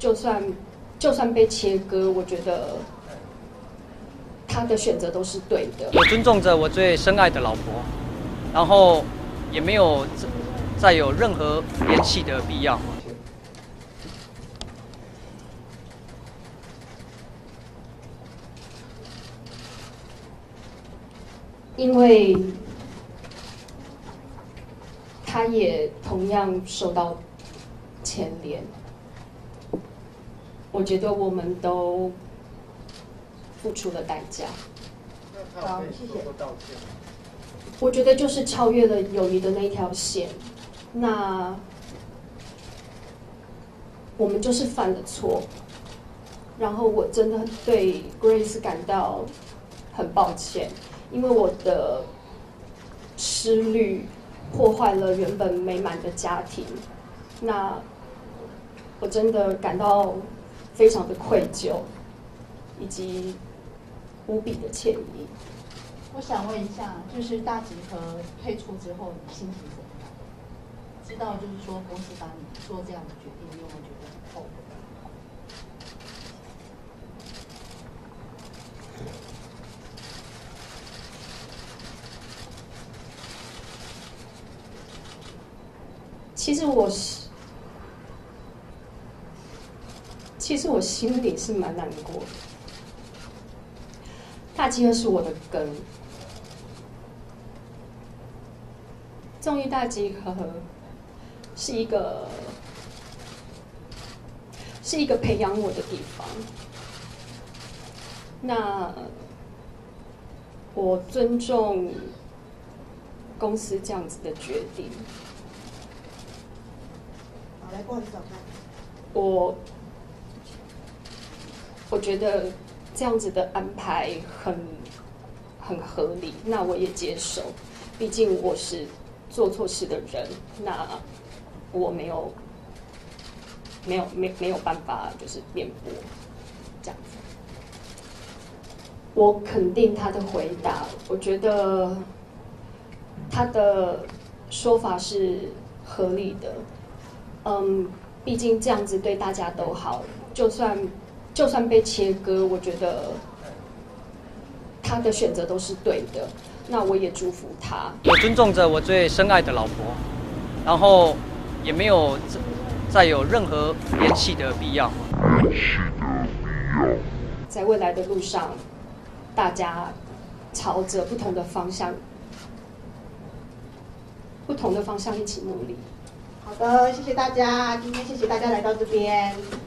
就算被切割，我觉得他的选择都是对的。 我尊重着我最深爱的老婆，然后也没有再有任何联系的必要。 因为他也同样受到牵连，我觉得我们都付出了代价。 好，谢谢。 我觉得就是超越了友谊的那一条线，那我们就是犯了错，然后我真的对 Grace 感到很抱歉。因为我的失律破坏了原本美满的家庭，那我真的感到非常的愧疚，以及无比的歉意。 我想问一下，就是大集合退出之后，你心情怎么样？知道就是说公司把你做这样的决定，你有没有觉得很后悔？ 其实我心里是蛮难过的。大集合是我的根，综艺大集合是一个培养我的地方。那我尊重公司这样子的决定。 好，来，不好意思， 我觉得这样子的安排很合理，那我也接受。毕竟我是做错事的人，那我没有办法就是辩驳这样子。我肯定他的回答，我觉得他的说法是合理的。毕竟这样子对大家都好，就算被切割，我觉得他的选择都是对的，那我也祝福他。 我尊重着我最深爱的老婆，然后也没有再有任何联系的必要。 在未来的路上，大家朝着不同的方向一起努力。 好的，谢谢大家，今天谢谢大家来到这边。